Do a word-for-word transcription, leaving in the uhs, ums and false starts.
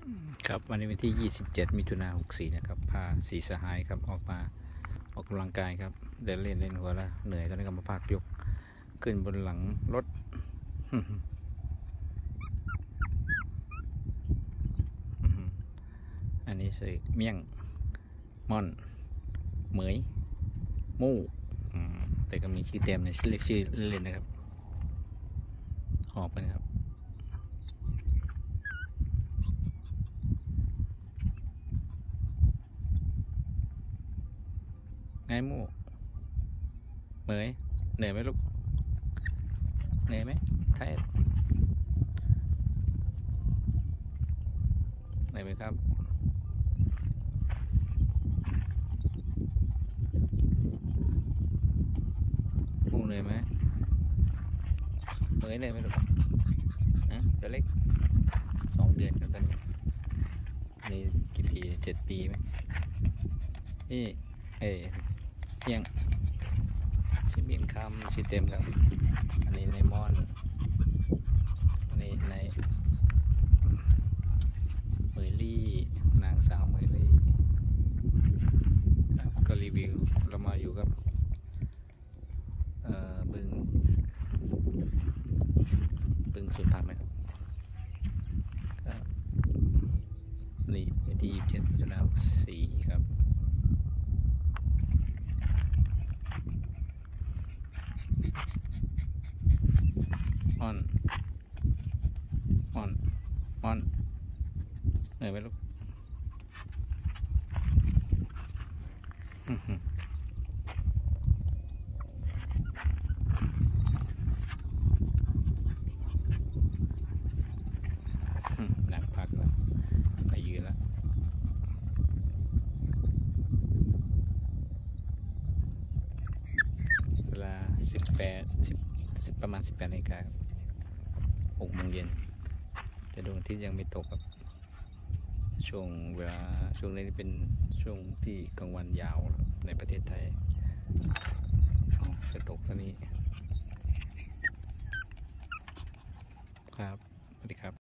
ครับวันนี้วันที่ยี่สิบเจ็ดมิถุนายนหกสี่นะครับพาสีสหายครับออกมาออกกำลังกายครับเดินเล่นเล่นหัวละเหนื่อยตอนนี้ก็มาพากยกขึ้นบนหลังรถ อันนี้คือเมี่ยงม่อนเหมยมู่แต่ก็มีชื่อเต็มในเรียกชื่อเล่นนะครับหอบกันครับไงมู่เหมยเหนื่อยไหมลูกเหนื่อยไหมไทยเหนื่อยไหมครับมู่เหนื่อยไหมเหมยเหนื่อยไหมลูกนะตัวเล็กสองเดือนครับตอนนี้นี่กี่ปีเจ็ดปีไหมนี่เอ๋เมี่ยงชื่อเมี่ยงคำชื่อเต็มครับอันนี้ในมอนอันนี้ในเมยลี่นางสาวเมยลี่ก็รีวิวเรามาอยู่กับเอ่อบึงบึงสุดพันธุ์นะครับนี่วันที่ยี่สิบเจ็ดมิถุนายนสี่ครับม่อนม่อนม่อนเหนื่อยไหมลูกหนักพักแล้วไปยืนแล้วเวลาสิบแปดสิบสิบประมาณสิบแปดนาฬิกาหกโมงเย็นแต่ดวงอาทิตย์ยังไม่ตกครับช่วงเวลาช่วงนี้เป็นช่วงที่กลางวันยาวในประเทศไทยจะตกตอนนี้ครับสวัสดีครับ